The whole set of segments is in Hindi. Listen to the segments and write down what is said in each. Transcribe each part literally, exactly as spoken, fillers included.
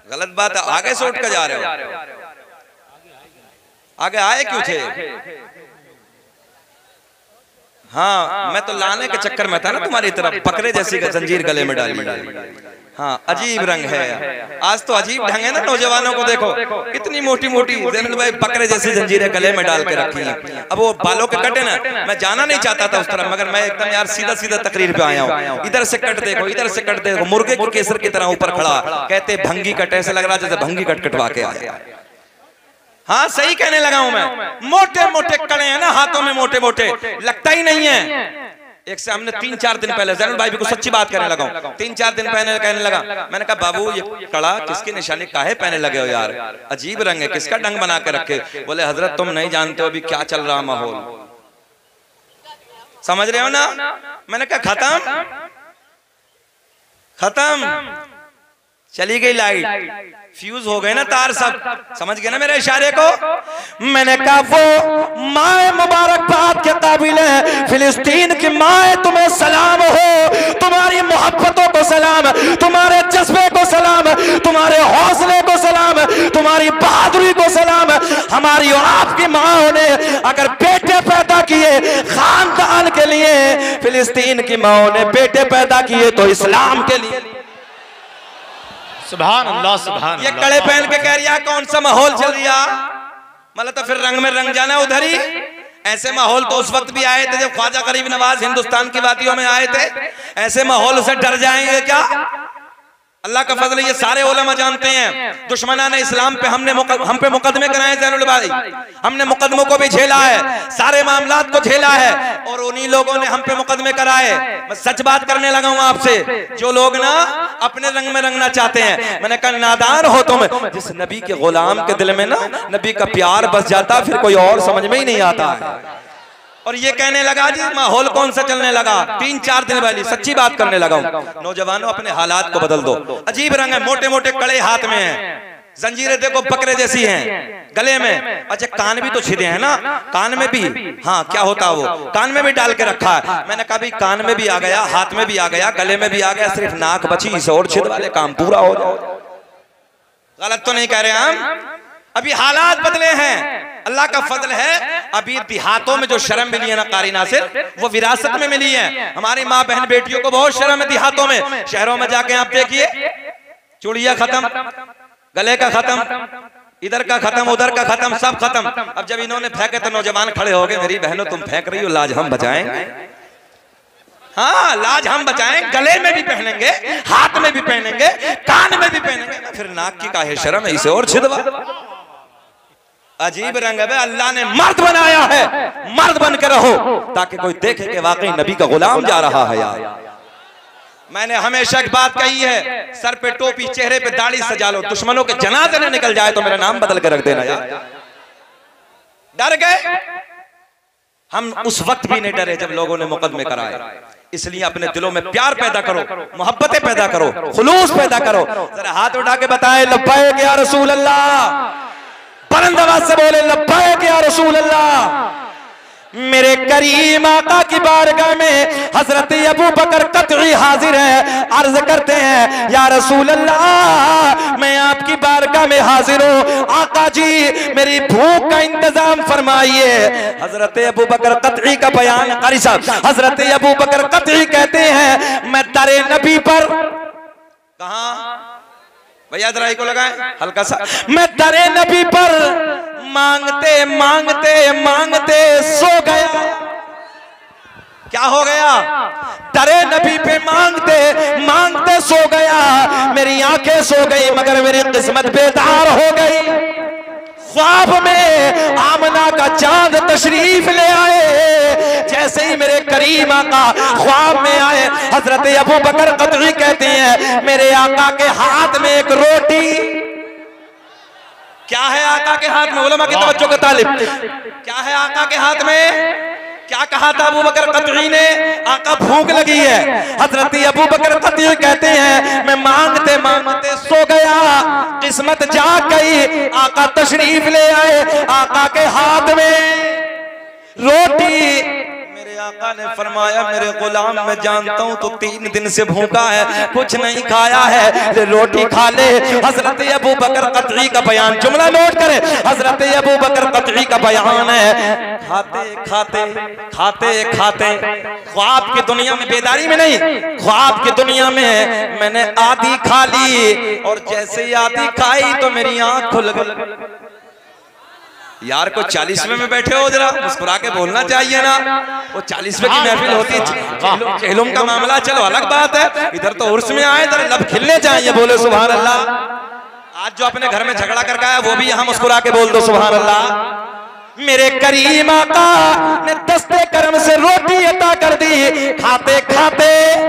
गलत बात है, आगे से उठ कर जा रहे हो। आगे आए क्यों थे? हाँ, मैं तो लाने के चक्कर में था ना तुम्हारी तरफ, बकरे जैसी का जंजीर गले में डाली। हाँ, अजीब रंग है आज तो, अजीब ढंग है ना। नौजवानों को देखो कितनी मोटी मोटी ज़ैनुल भाई बकरे जैसी जंजीरें गले में डाल के रखी हैं। अब वो बालों के कटे ना, मैं जाना नहीं चाहता था उस तरफ, मगर मैं एकदम यार सीधा सीधा तकरीर पे आया हूँ। इधर से कट देखो, इधर से कट देखो, मुर्गे की केसर की तरह ऊपर खड़ा, कहते भंगी कट, ऐसे लग रहा जैसे भंगी कट कटवा के आया। हाँ सही कहने लगा हूं मैं, मोटे मोटे कड़े हैं ना हाथों में, मोटे मोटे, लगता ही नहीं है। एक से हमने तीन चार दिन पहले ज़ैनुल भाई भी को सच्ची बात कहने लगा हूं, तीन चार दिन पहले कहने लगा, मैंने कहा बाबू ये कड़ा किसकी निशानी, काहे पहने लगे हो यार, अजीब रंग है, किसका ढंग बना के रखे। बोले हजरत तुम नहीं जानते हो अभी क्या चल रहा माहौल, समझ रहे हो ना। मैंने कहा खत्म खत्म, चली गई लाइट, फ्यूज हो गए ना तार सब, समझ गए ना मेरे इशारे को। मैंने कहा वो माए मुबारकबाद के काबिल है, फिलिस्तीन की माए तुम्हें सलाम हो, तुम्हारी मोहब्बतों को सलाम, तुम्हारे जज्बे को सलाम, तुम्हारे हौसले को सलाम, तुम्हारी बहादुरी को सलाम। हमारी और आपकी माओ ने अगर बेटे पैदा किए खानदान के लिए, फिलिस्तीन की माओ ने बेटे पैदा किए तो इस्लाम के लिए। सुभान अल्लाह सुभान। ये कड़े पहन के कह रहा कौन सा माहौल चल रहा, मतलब तो फिर रंग में रंग जाना उधर ही। ऐसे माहौल तो उस वक्त भी आए थे जब ख्वाजा गरीब नवाज हिंदुस्तान की वादियों में आए थे। ऐसे माहौल से डर जाएंगे क्या? अल्लाह का फजल, ये सारे उलमा जानते हैं। दुश्मनाने इस्लाम पे हमने हम पे मुकदमे कराए ज़ैनुल भाई, हमने मुकदमों को भी झेला है, सारे मामलात को झेला है, और उन्हीं लोगों ने हम पे मुकदमे कराए। मैं सच बात करने लगा हूं आपसे, जो लोग ना अपने रंग में रंगना चाहते हैं, मैंने कहा नादान हो तुम। जिस नबी के गुलाम के दिल में ना नबी का प्यार बस जाता, फिर कोई और समझ में ही नहीं आता है। और ये कहने लगा जी माहौल कौन सा चलने लगा, तीन चार दिन पहले सच्ची बात करने लगा हूं। नौजवानों अपने हालात को बदल दो। अजीब रंग है, मोटे मोटे कड़े हाथ में हैं, जंजीरें देखो बकरे जैसी हैं गले में। अच्छा कान भी तो छिदे हैं ना, कान में भी, हाँ क्या होता है वो, कान में भी डाल के रखा है। मैंने कहा भी कान में भी आ गया, हाथ में भी आ गया, गले में भी आ गया, सिर्फ नाक बची, इस और छिद वाले काम पूरा हो जाए। गलत तो नहीं कह रहे हम, अभी हालात बदले हैं, अल्लाह का फजल है। अभी देहातों में जो शर्म मिली है ना कारी नासिर, वो विरासत में मिली है। हमारी माँ बहन बेटियों को बहुत शर्म है देहातों में। शहरों में जाके आप देखिए, चूड़िया खत्म, गले का खत्म, इधर का खत्म, उधर का खत्म, सब खत्म। अब जब इन्होंने फेंके तो नौजवान खड़े हो गए, मेरी बहनों तुम फेंक रही हो, लाज हम बचाएंगे। हाँ लाज हम बचाएं, गले में भी पहनेंगे, हाथ में भी पहनेंगे, कान में भी पहनेंगे, फिर नाक की काहे शर्म है, इसे और छिदवा। अजीब रंग है, अल्लाह ने मर्द बनाया है, मर्द बन के रहो ताकि कोई देखे कि वाकई नबी का गुलाम जा रहा है। यार मैंने हमेशा एक बात कही है, सर पे टोपी, चेहरे पे दाढ़ी सजा लो, दुश्मनों के जनाजे न निकल जाए तो मेरा नाम बदल के रख देना। यार डर गए हम, उस वक्त भी नहीं डरे जब लोगों ने मुकदमे कराए। इसलिए अपने दिलों में प्यार पैदा करो, मोहब्बतें पैदा करो, खुलूस पैदा करो। जरा हाथ उठा के बताए लब्बैक या रसूल अल्लाह, बुलंद आवाज से बोले लब्बैक या रसूल अल्लाह। मेरे करीम आका की बारगाह में हजरत अबू बकर कतई हाजिर है, अर्ज करते हैं या रसूल अल्लाह मैं आपकी बारगाह में हाजिर हूँ, आका जी मेरी भूख का इंतजाम फरमाइए। हजरत अबू बकर कतई का बयान कारी साहब, हजरत अबू बकर कतई कहते हैं मैं दरे नबी पर, कहाँ भैया जरा को लगाए हल्का सा, मैं दरे नबी पर मांगते मांगते मांगते सो गया। क्या हो गया? दरे नबी पे मांगते मांगते सो गया। मेरी आंखें सो गई मगर मेरी किस्मत बेदार हो गई। ख्वाब में आमना का चांद तशरीफ ले आए, जैसे ही मेरे करीम आका ख्वाब में आए, हजरत अबू बकर कतई कहते हैं मेरे आका के हाथ में एक रोटी। क्या है आका के हाथ में? उलमा की तवज्जो का तालिब, क्या है आका के हाथ में? क्या कहा था अबू बकर कतई ने? आका भूख लगी है। हजरत अबू बकर कतई कहते हैं मैं मांगते मांगते सो गया, किस्मत जाग गई, आका तशरीफ ले आए, आका के हाथ में रोटी। मेरे आका ने फरमाया मेरे गुलाम मैं जानता हूँ तो तीन दिन से भूखा है, कुछ नहीं खाया है, रोटी खा ले। हजरत अबू बकर क़तई का बयान, जुमला नोट करे, हजरत अबू बकर क़तई का बयान है, खाते खाते खाते खाते ख्वाब की दुनिया में, बेदारी में नहीं, ख्वाब की दुनिया में मैंने आधी खा ली और जैसे ही आधी खाई तो मेरी आंख खुल गई। यार को चालीसवें में बैठे हो, जरा मुस्कुरा के बोलना चाहिए ना। वो चालीसवें की महफिल होती है, चेहलुम का मामला चलो अलग बात है, इधर तो उर्स में आए, इधर लब खिलने चाहिए, बोले सुभान अल्लाह। आज जो अपने घर में झगड़ा करके आया वो भी यहाँ मुस्कुरा के बोल दो सुभान अल्लाह। मेरे करीम आका ने दस्ते करम से रोटी अता कर दी, खाते खाते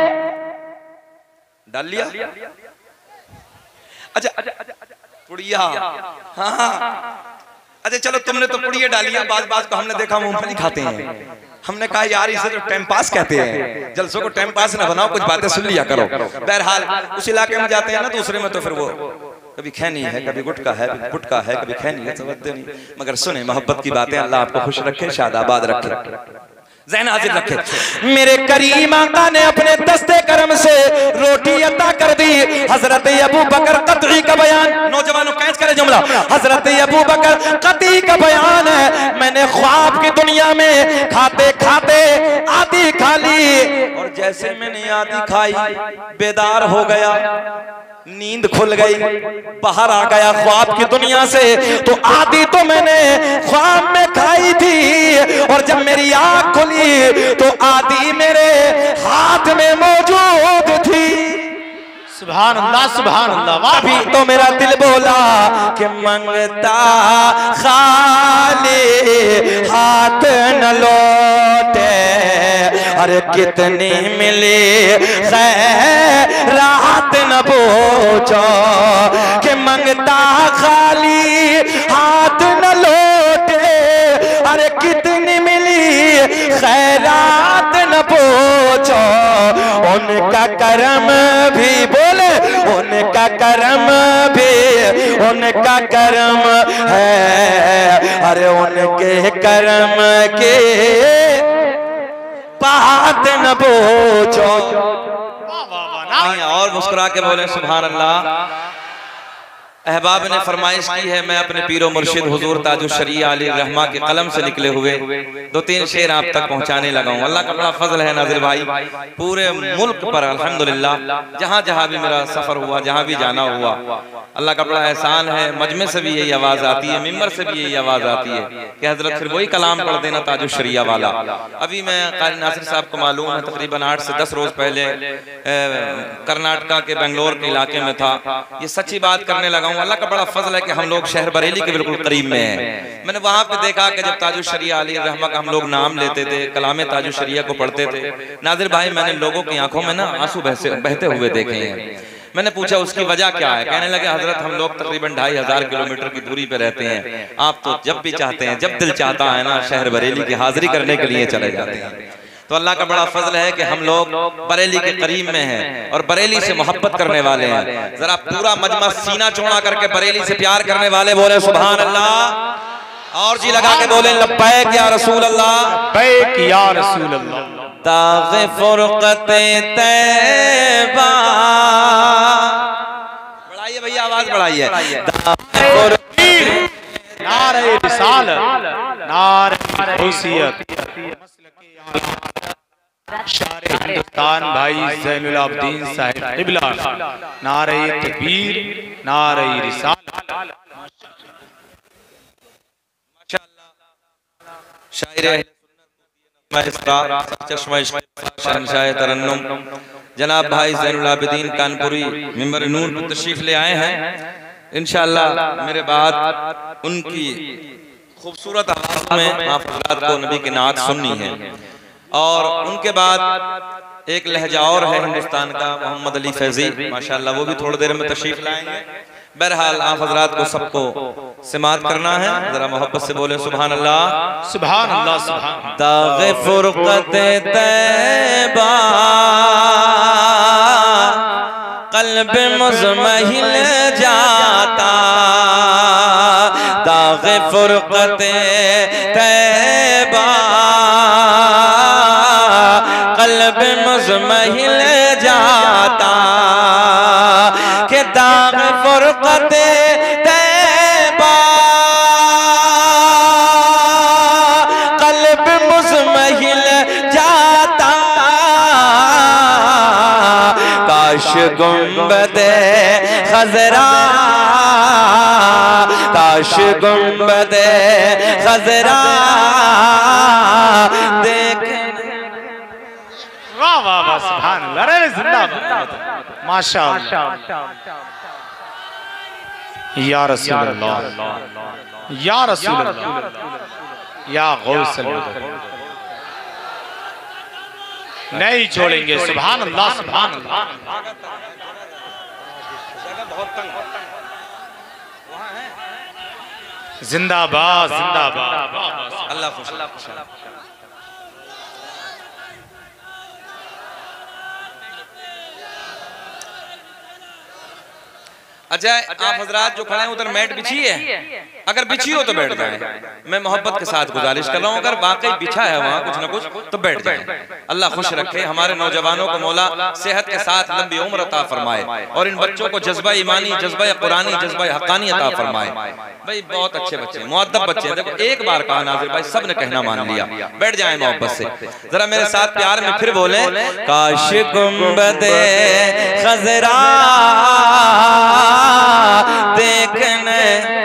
डाल लिया। अच्छा पुड़िया, हाँ अच्छा चलो तुमने तो पुड़िया डाली है, बाज बाज को हमने देखा मूंगफली खाते हैं। हमने कहा यार इसे तो टाइम पास कहते हैं, जलसों को टाइम पास ना बनाओ, कुछ बातें सुन लिया करो। बहरहाल उस इलाके में जाते हैं ना, दूसरे में तो फिर वो कभी खैनी है, कभी गुटका है, कभी गुटका है, कभी खैनी है, समझते नहीं। मगर सुने मोहब्बत की बातें, अल्लाह आपको खुश रखे, शादाबाद रखे, ज़हन हाजिर रखे। मेरे करीम आका ने अपने दस्ते करम से रोटी अता कर दी। हजरत अबू बकर क़तई का बयान, नौजवानों कैच करे जुमला, हजरत अबू बकर क़तई का बयान है, मैंने ख्वाब की दुनिया में खाते खाते आधी खा ली और जैसे मैंने आधी खाई बेदार हो गया, नींद खुल गई, बाहर आ गया ख्वाब की दुनिया से। तो आधी तो मैंने ख्वाब में खाई थी और जब मेरी आंख खुली तो आधी मेरे हाथ में मौजूद थी। सुभान अल्लाह सुभान अल्लाह। अभी तो मेरा दिल बोला कि मंगता खाली हाथ न लौटे, अरे कितनी मिली खैरात न पूछो, कि मंगता खाली हाथ न लौटे, अरे कितनी मिली खैरात न पूछो। उनका करम भी बोले, उनका करम भी उनका करम है, अरे उनके करम के बात न पूछो। और मुस्कुरा के बोले सुभान अल्लाह। अहबाब ने फरमाइश की है, मैं अपने पीरो मुर्शिद हुजूर ताजुश शरीया अली रहमा के कलम से निकले हुए दो तीन शेर आप तक पहुंचाने लगा हूं। अल्लाह का बड़ा फजल है नाज़िर भाई, पूरे मुल्क पर अल्हम्दुलिल्लाह जहां जहां भी मेरा सफर हुआ, जहां भी जाना हुआ, अल्लाह का बड़ा एहसान है, मजमे से भी यही आवाज आती है, मिंबर से भी यही आवाज आती है कि हजरत फिर वही कलाम पढ़ देना ताजुश शरीया वाला। अभी मैं क़ारी नासिर साहब को मालूम है, तकरीबन आठ से दस रोज पहले कर्नाटका के बेंगलोर के इलाके में था। ये सच्ची बात करने लगा, अल्लाह का बड़ा फजल है कि हम लोग शहर बरेली के बिल्कुल करीब में हैं। मैंने वहां पे देखा कि जब ताजुश शरीया अली रहमा का हम लोग नाम लेते थे, कलामे ताजुश शरीया को पढ़ते थे, नाज़िर भाई मैंने लोगों की आंखों में ना आंसू बहते हुए देखे हैं। मैंने पूछा उसकी वजह क्या है, कहने लगे हजरत हम लोग तकरीबन ढाई हजार किलोमीटर की दूरी पे रहते हैं, आप तो जब भी चाहते हैं, जब दिल चाहता है ना, शहर बरेली की हाजिरी करने के लिए चले जाते हैं। तो अल्लाह का बड़ा फजल है कि हम लोग बरेली के करीब में हैं और बरेली से मोहब्बत करने वाले हैं। जरा पूरा मजमा सीना चौड़ा करके बरेली से प्यार करने वाले बोले सुभान अल्लाह, और जी लगा के बोले लब्बैक या रसूल अल्लाह, लब्बैक या रसूल अल्लाह। ताग़े फ़ुरक़ते तैबा, बढ़ाइए भैया आवाज बढ़ाइए, नारे रिसालत, नारे गौसियत, शारे हिंदुस्तान भाई ज़ैनुल आबिदीन साहिब क़िबला, नारे तकबीर, नारे रिसालत। शायर शहंशाह तरन्नुम जनाब भाई ज़ैनुल आबिदीन कानपुरी मिंबर नूर पर तशरीफ ले आए हैं। इंशाअल्लाह मेरे बाद उनकी खूबसूरत आवाज़ में आप हज़रात को नबी की नात सुननी है। और उनके बाद एक लहजा और है हिंदुस्तान का, मोहम्मद अली फैजी माशाअल्लाह, वो भी थोड़ी देर में तशरीफ लाएंगे। बहरहाल आप हजरात को सबको समात करना है, जरा मोहब्बत से बोले सुभान अल्लाह सुभान अल्लाह सुभान। ताग़े फ़ुरक़ते तैबा क़ल्ब मुज़महिल जाता, ताग़े फ़ुरक़ते तैबा फुरकते तैबा कल्ब मुज़महिल जाता, काश गुंबदे खजरा, काश गुंबदे खजरा देख। वाह वाह वाह, सुभान अल्लाह, अरे जिंदाबाद, माशाअल्लाह, या रसूल अल्लाह, या रसूल अल्लाह, या गौसल मदद, नहीं छोड़ेंगे। सुभान अल्लाह, सुभान अल्लाह। जिंदाबाद जिंदाबाद, अल्लाह खुश। अच्छा, आप हजरात जो खड़े हैं उधर मैट बिछी है, अगर बिछी हो तो बैठ जाएं। मैं मोहब्बत के साथ गुजारिश कर रहा हूँ, अगर वाकई बिछा है वहाँ कुछ ना कुछ तो बैठ जाएं। अल्लाह खुश रखे, हमारे नौजवानों को मौला सेहत के साथ लंबी उम्र अता फरमाए और इन बच्चों को जज्बा ईमानी, जज्बा कुरानी, जज्बा हक्कानी अता फरमाए। भाई बहुत अच्छे बच्चे, मुअद्दब बच्चे हैं। देखो एक बार कहा नाज़िर भाई, सब ने कहना मान लिया। बैठ जाएं मोहब्बत से, जरा मेरे साथ प्यार में फिर बोले, काश गुंबदे खजरा देखने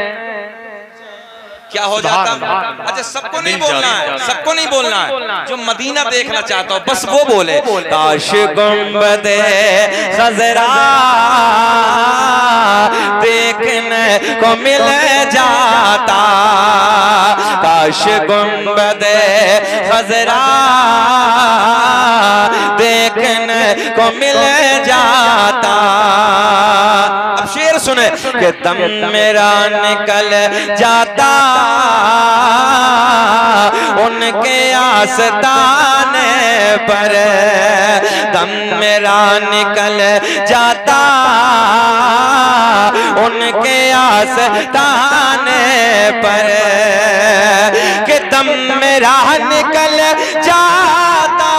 क्या हो जाता। अच्छा, सबको नहीं बोलना है, सबको नहीं बोलना है, जो मदीना देखना चाहता हो बस वो बोले, काश गुंबदे खजरा देखने को मिल जाता, काश गुंबदे खजरा देखने को मिल जाता। अब शेर सुने कि दम मेरा निकल जाता उनके आस्ताने पर, दम मेरा निकल जाता उनके आस्ताने पर, कि दम मेरा निकल जाता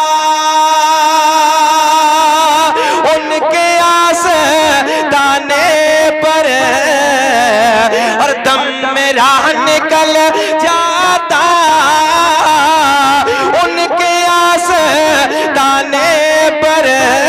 उनके आस्ताने पर, और दम मेरा निकल जाता उनके आस्ताने पर,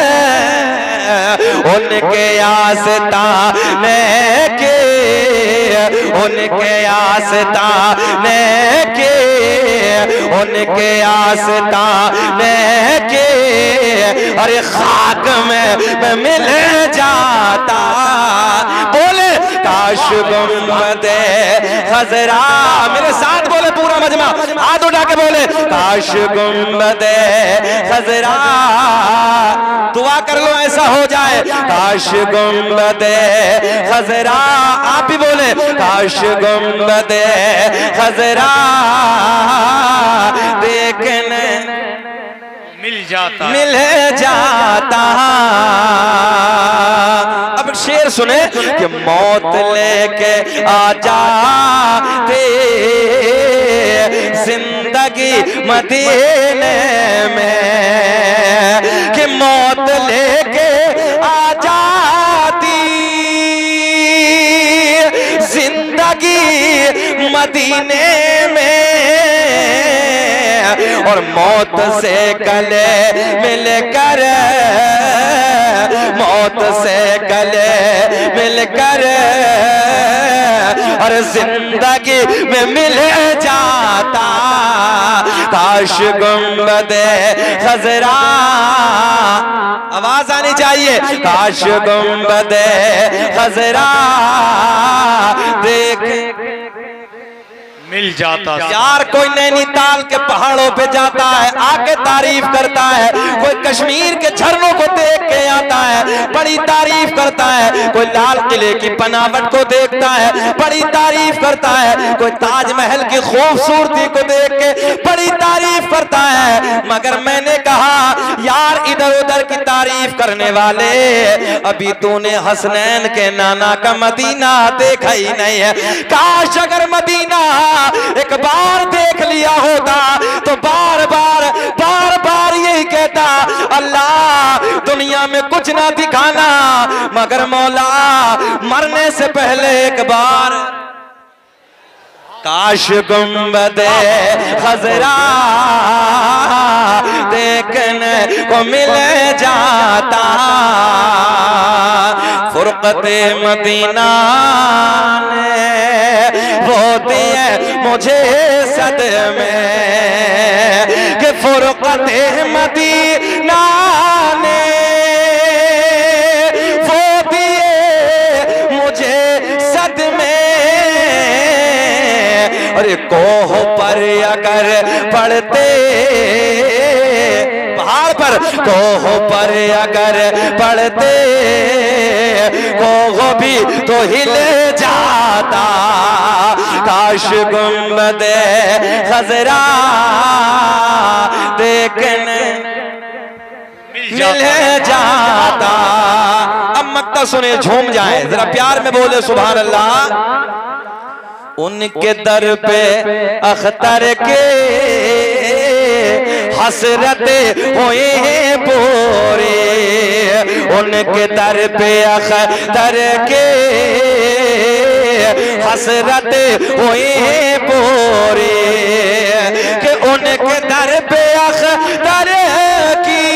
उनके आस्ताने के, उनके आस्ताने के, उनके आस्ताने के, अरे खाक में मैं मिल जाता। बोले काश गुंबदे खजरा, मेरे साथ बोले पूरा मजमा, हाथ उठा के बोले, काश गुंबदे खजरा, दुआ कर लो ऐसा हो जाए, काश गुंबदे खजरा, आप भी बोले, काश गुंबदे खजरा देखने मिल जाता, मिल जाता। अब शेर सुने कि मौत लेके आ जाते जिंदगी मदीने में, कि मौत लेके आ जाती जिंदगी मदीने में, और मौत से गले मिलकर, मौत से गले मिलकर, और जिंदगी में मिल जाता, काश गुंबदे खजरा, आवाज आनी चाहिए, काश गुंबदे खजरा देख मिल जाता। यार कोई नैनीताल के पहाड़ों पे जाता है, आके तारीफ करता है, कोई कश्मीर के झरनों को देख के आता है, बड़ी तारीफ करता है, कोई लाल किले की बनावट को देखता है, बड़ी तारीफ करता है, कोई ताजमहल की खूबसूरती को देख के बड़ी तारीफ करता है, मगर मैंने कहा यार इधर उधर की तारीफ करने वाले, अभी तूने हसनैन के नाना का मदीना देखा ही नहीं है। काश अगर मदीना एक बार देख लिया होता तो बार बार बार बार यही कहता, अल्लाह दुनिया में कुछ ना दिखाना, मगर मौला मरने से पहले एक बार काश गुंबदे खजरा देखने को मिल जाता। फुरकते मदीना ने वो दिए मुझे सदमे कि फुरकते मदीना ने वो दिए मुझे सदमे। अरे कोह पर अगर पड़ते, पहाड़ पर कोह पर अगर पड़ते, कोह भी तो हिल जाता। काश गुंबदे खजरा देखने मिल जाता। अब मक्ता सुने, झूम जाए, जरा प्यार में बोले सुभान अल्लाह। उनके दर पे अख्तर के हसरत हुए पूरे, उनके दर पे अख्तर के हसरत हुए पूरे, कि उनके दर पे अख्तर की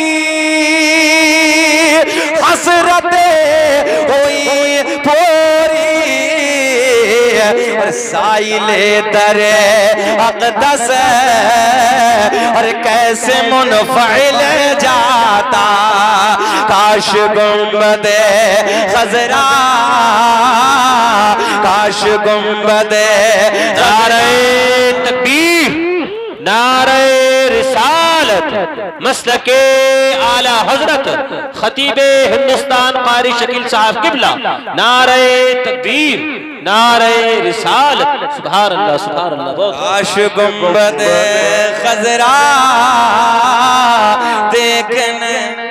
हसरत हुई पूरी। साइले दरे अक़दस और कैसे मुनफ़इल जाता। काश गुंबदे खजरा, काश गुंबदे नारे तकबीर, नारे रिसालत, मसलके आला हजरत खतीबे हिंदुस्तान कारी शकील साहब किबला, नारे तकबीर, नारे रिसालत। सुभान अल्लाह, सुभान अल्लाह। काश गुंबदे खजरा देखने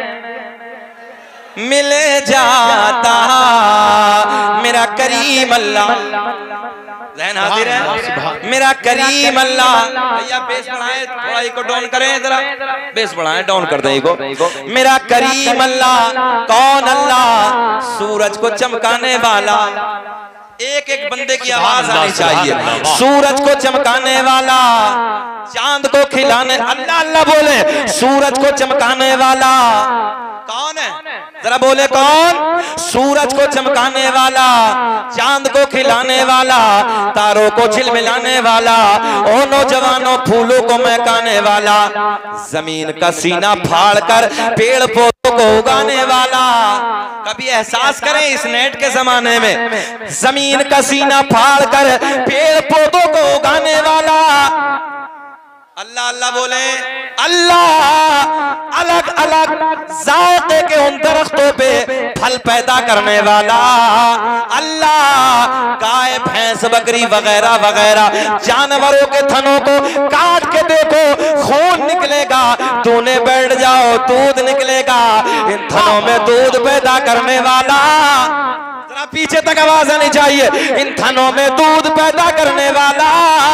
मिल जाता। मेरा करीम अल्लाह, ज़हन हाजिर है, मेरा करीम अल्लाह। भैया बेस बढ़ाएं, थोड़ा इको डाउन करें, जरा बेस बढ़ाएं, डाउन कर दें इको। मेरा करीम अल्लाह कौन अल्लाह, सूरज को चमकाने वाला। एक एक बंदे की आवाज आनी चाहिए। सूरज को चमकाने वाला, चांद को खिलाने, अल्लाह अल्लाह बोले। सूरज को चमकाने वाला कौन है, जरा बोले कौन। सूरज को चमकाने वाला, चांद को खिलाने वाला, तारों को झिलमिलाने वाला, ओ नौजवानों फूलों को महकाने वाला, जमीन का सीना फाड़ कर पेड़ पौधों को उगाने वाला। कभी एहसास करें इस नेट के जमाने में, जमीन का सीना फाड़ कर पेड़ पौधों को उगाने वाला। अल्लाह अल्लाह बोले। अल्लाह अलग अलग जायके के उन दरख्तों पे फल पैदा करने वाला। अल्लाह गाय भैंस बकरी वगैरह वगैरह जानवरों के थनों को काट के देखो, खून निकलेगा, तूने बैठ जाओ दूध निकलेगा। इन थनों में दूध पैदा करने वाला, जरा पीछे तक आवाज आनी चाहिए, इन थनों में दूध पैदा करने वाला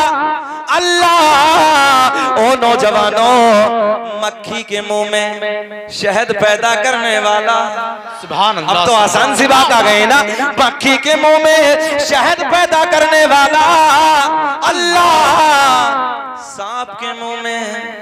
अल्लाह। ओ नौजवानों, मक्खी के मुंह में शहद पैदा करने वाला। सुभान अल्लाह। अब तो आसान सी बात आ गई ना, मक्खी के मुंह में शहद पैदा करने वाला अल्लाह। सांप के मुंह में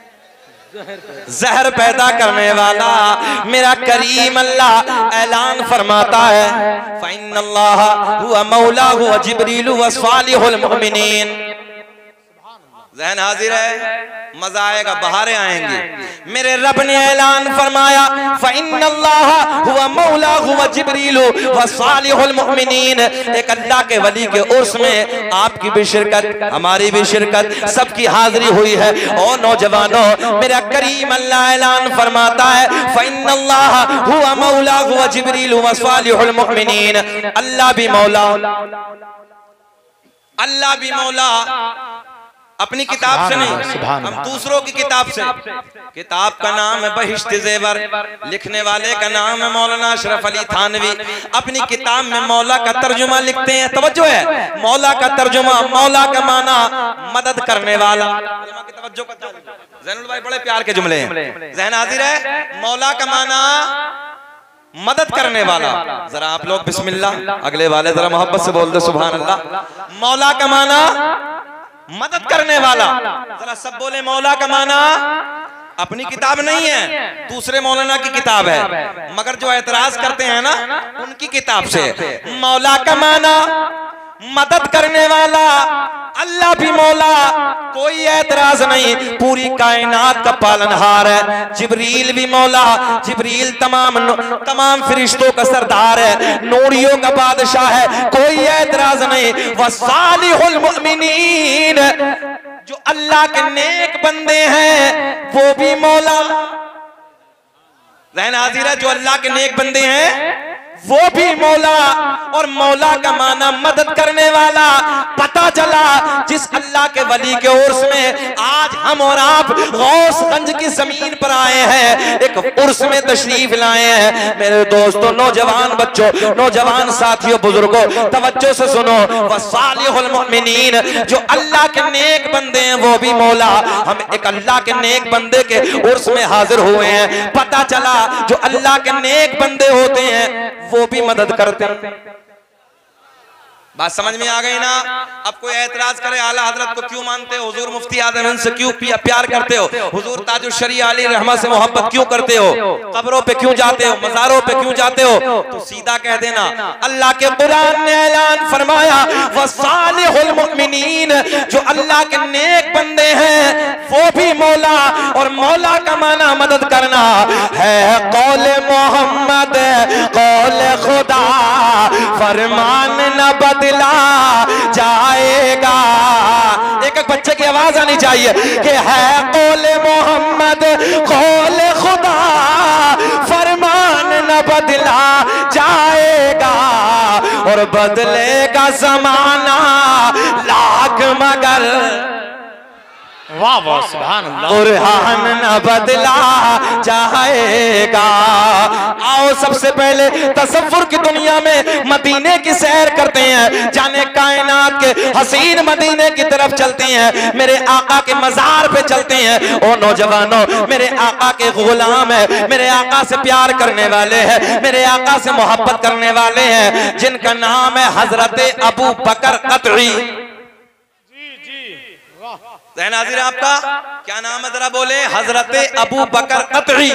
जहर पैदा करने वाला मेरा करीम अल्लाह ऐलान फरमाता है, फ़इन्नल्लाह हुवा मौला हुवा जिब्रील हुवा सालिहुल मुमिनीन। ज़हन हाजिर है, मजा आएगा, बहारें आएंगी। मेरे रब ने ऐलान फरमाया, फ़इन्नल्लाह हुवा मौला हुवा जिब्रील हुवा सालिहुल मुमिनीन। एक अल्लाह के वली के उर्स में आपकी भी शिरकत, हमारी भी शिरकत, सबकी हाजिरी हुई है। और नौजवानों, मेरा करीम अल्लाह ऐलान फरमाता है, फ़इन्नल्लाह हुवा मौला हुवा जिब्रील हुवा सालिहुल मुमिनीन। अल्लाह भी मौला, अल्लाह भी मौला, अपनी किताब से नहीं, हम दूसरों की किताब से। किताब का नाम है बहिश्त ज़ेवर, लिखने वाले का नाम है मौलाना अशरफ अली थानवी। अपनी किताब में मौला का तर्जुमा लिखते हैं। तवज्जो है, मौला का तर्जुमा, मौला का माना मदद करने वाला। तवज्जो का ज़ैनुल भाई बड़े प्यार के जुमले हैं, ज़हन हाजिर है। मौला का माना मदद करने वाला। जरा आप लोग बिस्मिल्लाह, अगले वाले जरा मोहब्बत से बोल दे सुभान अल्लाह। मौला का माना मदद करने वाला। जरा सब बोले मौला का माना अपनी किताब नहीं है, दूसरे मौलाना की किताब है, मगर जो एतराज करते हैं ना उनकी किताब से। मौला का माना मदद करने वाला, अल्लाह भी मौला, कोई एतराज नहीं, पूरी कायनात का पालनहार है। जिब्रील भी मौला, जिब्रील तमाम तमाम फरिश्तों का सरदार है, नूरियों का बादशाह है, कोई एतराज नहीं। वसालिहुल मुमिनीन, जो अल्लाह के नेक बंदे हैं वो भी मौला। ज़हन हाज़िर है, जो अल्लाह के नेक बंदे हैं वो भी मौला। और मौला का माना मदद करने वाला। पता चला जिस अल्लाह के वली के उर्स में आज हम और आप गौसगंज की जमीन पर आए हैं, एक उर्स में तशरीफ लाए हैं। मेरे दोस्तों, नौजवान बच्चों, नौजवान साथियों, बुजुर्गों, तवज्जो से सुनो। वसालिहुल मुमिनीन, जो अल्लाह के नेक बंदे हैं वो भी मौला। हम एक अल्लाह के नेक बंदे के उर्स में हाजिर हुए हैं। पता चला जो अल्लाह के नेक बंदे होते हैं वो भी मदद करते हैं। बात समझ में आ गई ना? अब कोई एतराज करे आला हजरत को क्यों मानते हो, हुजूर मुफ्ती आजम से क्यों प्यार करते हो, हुजूर ताजुल शरीया अली रहमा से मोहब्बत क्यों करते हो, कब्रों पे क्यों जाते हो, मज़ारों पे क्यों जाते हो, तो सीधा कह देना अल्लाह के कुरान ने ऐलान फरमाया वसालिहुल मुमिनीन, जो अल्लाह के नेक बंदे हैं वो भी मौला। और मौला का माना मदद करना है। कौले मोहम्मद कौले खुदा, फरमान न बदला जाएगा। एक एक बच्चे की आवाज आनी चाहिए कि है कौले मोहम्मद कौले खुदा, फरमान न बदला जाएगा। और बदलेगा जमाना लाख मगर वाह वाह सुभान अल्लाह, कुरान न बदला जाएगा। आओ सबसे पहले तसव्वुर की दुनिया में मदीने की सैर करते हैं, जाने कायनात के हसीन मदीने की तरफ चलते हैं, मेरे आका के मजार पे चलते हैं। ओ नौजवानों, मेरे आका के गुलाम है, मेरे आका से प्यार करने वाले हैं, मेरे आका से मोहब्बत करने वाले हैं, जिनका नाम है हजरत अबू बकर क़तई। ज़हन हाज़िर है आपका? क्या नाम है जरा बोले? हजरत अबू बकर क़तई।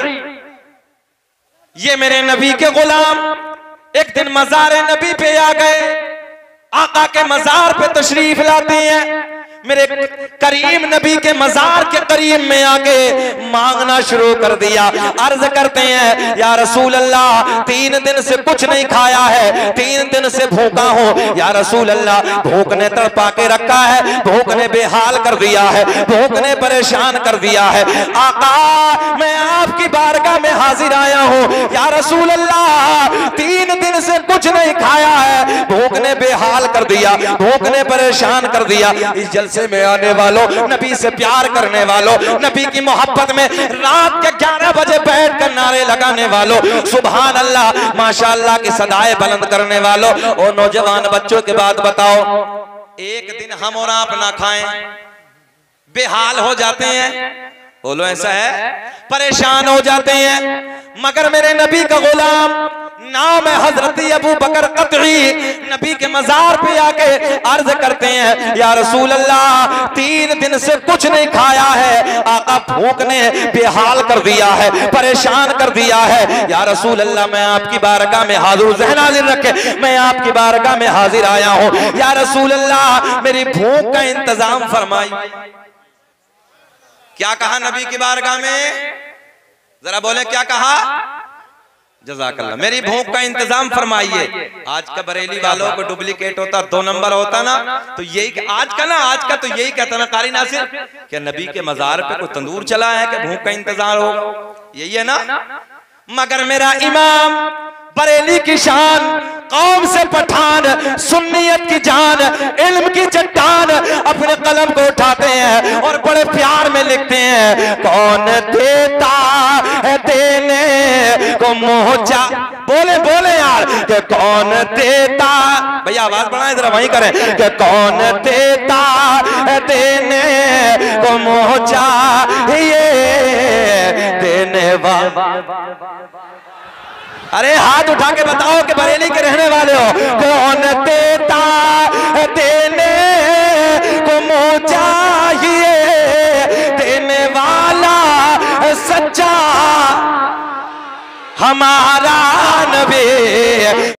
ये मेरे नबी के गुलाम एक दिन मज़ार नबी पे आ गए, आका के मज़ार पे तशरीफ लाते हैं। मेरे करीम नबी के मज़ार के करीब में आके मांगना शुरू कर दिया। अर्ज करते हैं या रसूल अल्लाह, तीन दिन से कुछ नहीं खाया है, तीन दिन से भूखा हूँ। या रसूल अल्लाह, भूख ने तड़पा के रखा है, भूख ने बेहाल कर दिया है, भूख ने परेशान कर दिया है। आका, मैं आपकी बारगाह में हाजिर आया हूँ। या रसूल अल्लाह, तीन दिन से कुछ नहीं खाया है, भूख ने बेहाल कर दिया, भूख ने परेशान कर दिया। इस जलसे में आने वालों, नबी से प्यार करने वालों, नबी की मोहब्बत में रात के ग्यारह बजे बैठ कर नारे लगाने वालों, सुभान अल्लाह माशाअल्लाह की सदाएं बुलंद करने वालों। और नौजवान बच्चों के बात बताओ, एक दिन हम और आप ना खाएं बेहाल हो जाते हैं, बोलो ऐसा है, परेशान हो जाते हैं। मगर मेरे नबी का गुलाम नाम है हजरत अबू बकर क़तई, नबी के मजार पे आके अर्ज करते हैं या रसूल अल्लाह, तीन दिन से कुछ नहीं खाया है, आका भूख ने बेहाल कर दिया है, परेशान कर दिया है। या रसूल अल्लाह, मैं आपकी बारगाह में हाजिर, ज़हन हाजिर रखे, मैं आपकी बारगाह में हाजिर आया हूँ। या रसूल अल्लाह, मेरी भूख का इंतजाम फरमाई। क्या कहा नबी की बारगाह में? जरा बोले क्या कहा? जज़ाकल्लाह, मेरी भूख का इंतजाम फरमाइए। आज का बरेली वालों को डुप्लीकेट होता, दो नंबर होता ना, तो यही आज का ना आज का तो यही कहता ना कारी नासिर, क्या नबी के मजार पे कोई तंदूर चला है कि भूख का इंतजार हो, यही है ना। मगर मेरा इमाम बरेली की शान, कौम से पठान, सुन्नियत की जान, इल्म की चट्टान, अपने कलम को उठाते हैं और बड़े प्यार में लिखते हैं, कौन देता है देने को मोचा। बोले बोले यार कि कौन देता, भैया आवाज बढ़ाएं जरा, वहीं करें कि कौन देता है देने को मोचा, ये देने वाला। अरे हाथ उठा के बताओ कि बरेली के रहने वाले हो, कौन देता है देने को मोचा, ये देने वाला सच्चा हमारा नबी।